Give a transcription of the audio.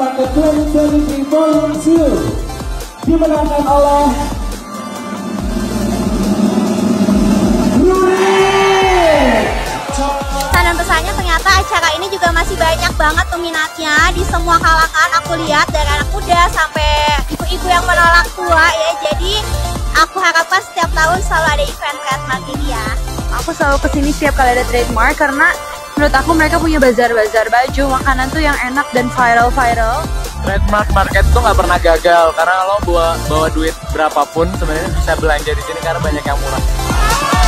Market 2023 Volume 2 dimenangkan oleh Dan pesannya ternyata acara ini juga masih banyak banget peminatnya di semua kalangan. Aku lihat dari anak muda sampai ibu-ibu yang menolak tua ya. Jadi aku harapkan setiap tahun selalu ada event trademark ini ya. Aku selalu kesini setiap kali ada trademark karena menurut aku mereka punya bazar-bazar baju, makanan tuh yang enak dan viral-viral. Trademark market tuh nggak pernah gagal karena lo bawa duit berapapun sebenarnya bisa belanja di sini karena banyak yang murah.